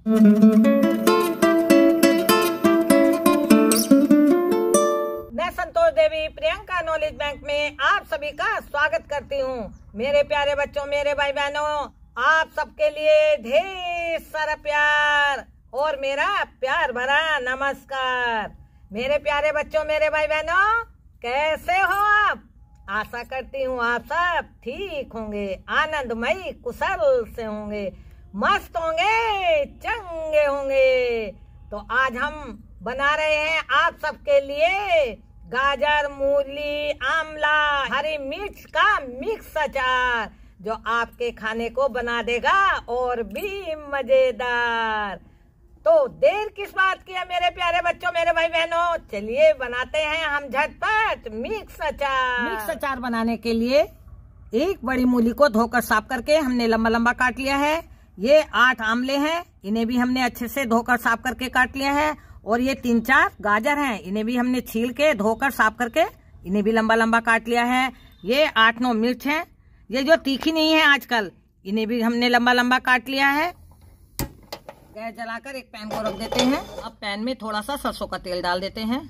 मैं Santosh Devi Priyanka knowledge bank में आप सभी का स्वागत करती हूँ। मेरे प्यारे बच्चों, मेरे भाई बहनों, आप सबके लिए ढेर सारा प्यार और मेरा प्यार भरा नमस्कार। मेरे प्यारे बच्चों, मेरे भाई बहनों, कैसे हो आप? आशा करती हूँ आप सब ठीक होंगे, आनंदमयी कुशल से होंगे, मस्त होंगे, चंगे होंगे। तो आज हम बना रहे हैं आप सबके लिए गाजर, मूली, आंवला, हरी मिर्च का मिक्स अचार, जो आपके खाने को बना देगा और भी मजेदार। तो देर किस बात की है मेरे प्यारे बच्चों, मेरे भाई बहनों, चलिए बनाते हैं हम झटपट मिक्स अचार। मिक्स अचार बनाने के लिए एक बड़ी मूली को धोकर साफ करके हमने लंबा लंबा काट लिया है। ये 8 आंवले हैं, इन्हें भी हमने अच्छे से धोकर साफ करके काट लिया है। और ये 3-4 गाजर हैं, इन्हें भी हमने छील के धोकर साफ करके इन्हें भी लंबा लंबा काट लिया है। ये 8-9 मिर्च हैं, ये जो तीखी नहीं है आजकल, इन्हें भी हमने लंबा लंबा काट लिया है। गैस जलाकर एक पैन को रख देते हैं। अब पैन में थोड़ा सा सरसों का तेल डाल देते हैं।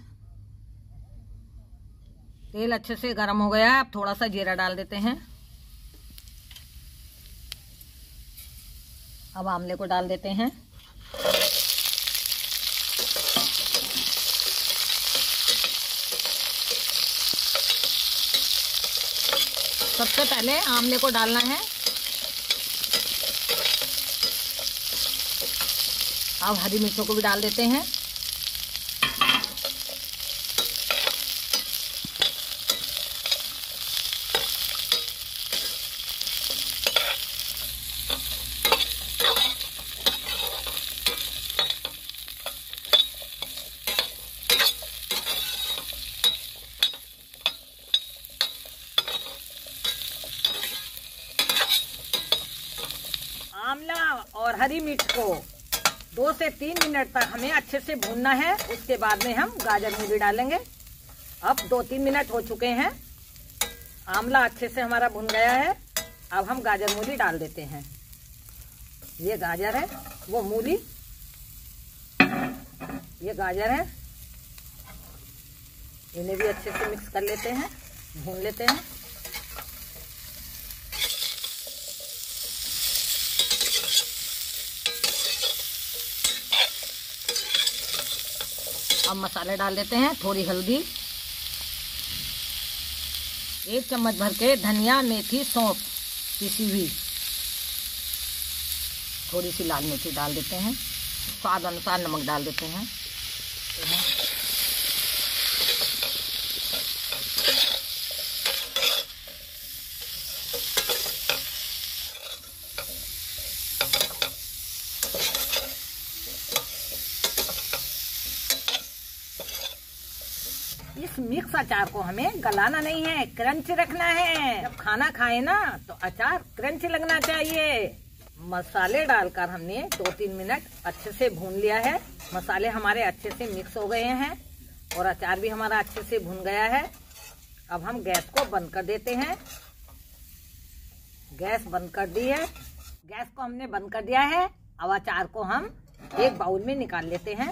तेल अच्छे से गर्म हो गया है, अब थोड़ा सा जीरा डाल देते हैं। अब आंवले को डाल देते हैं। सबसे पहले आंवले को डालना है। अब हरी मिर्चों को भी डाल देते हैं। आंवला और हरी मिर्च को 2 से 3 मिनट तक हमें अच्छे से भूनना है। उसके बाद में हम गाजर मूली डालेंगे। अब 2-3 मिनट हो चुके हैं, आंवला अच्छे से हमारा भुन गया है। अब हम गाजर मूली डाल देते हैं। ये गाजर है, वो मूली, ये गाजर है, इन्हें भी अच्छे से मिक्स कर लेते हैं, भून लेते हैं। अब मसाले डाल देते हैं। थोड़ी हल्दी, 1 चम्मच भर के धनिया, मेथी, सौंफ पिसी हुई, थोड़ी सी लाल मिर्ची डाल देते हैं। स्वाद अनुसार नमक डाल देते हैं। इस मिक्स अचार को हमें गलाना नहीं है, क्रंच रखना है। जब खाना खाए ना तो अचार क्रंच लगना चाहिए। मसाले डालकर हमने 2-3 मिनट अच्छे से भून लिया है। मसाले हमारे अच्छे से मिक्स हो गए हैं और अचार भी हमारा अच्छे से भून गया है। अब हम गैस को बंद कर देते हैं। गैस बंद कर दी है। गैस को हमने बंद कर दिया है। अब अचार को हम एक बाउल में निकाल लेते हैं।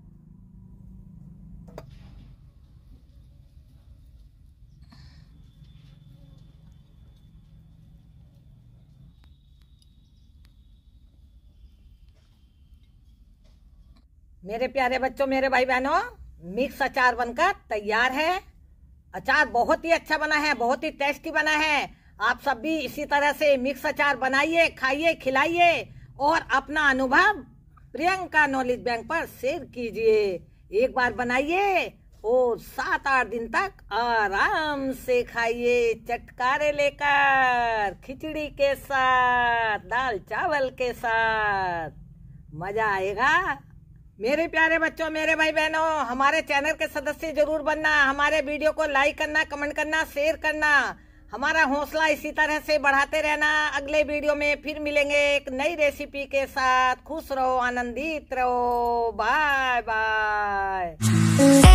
मेरे प्यारे बच्चों, मेरे भाई बहनों, मिक्स अचार बनकर तैयार है। अचार बहुत ही अच्छा बना है, बहुत ही टेस्टी बना है। आप सब भी इसी तरह से मिक्स अचार बनाइए, खाइए, खिलाइए और अपना अनुभव प्रियंका नॉलेज बैंक पर शेयर कीजिए। एक बार बनाइए और 7-8 दिन तक आराम से खाइए, चटकारे लेकर, खिचड़ी के साथ, दाल चावल के साथ, मजा आएगा। मेरे प्यारे बच्चों, मेरे भाई बहनों, हमारे चैनल के सदस्य जरूर बनना। हमारे वीडियो को लाइक करना, कमेंट करना, शेयर करना। हमारा हौसला इसी तरह से बढ़ाते रहना। अगले वीडियो में फिर मिलेंगे एक नई रेसिपी के साथ। खुश रहो, आनंदित रहो। Bye bye.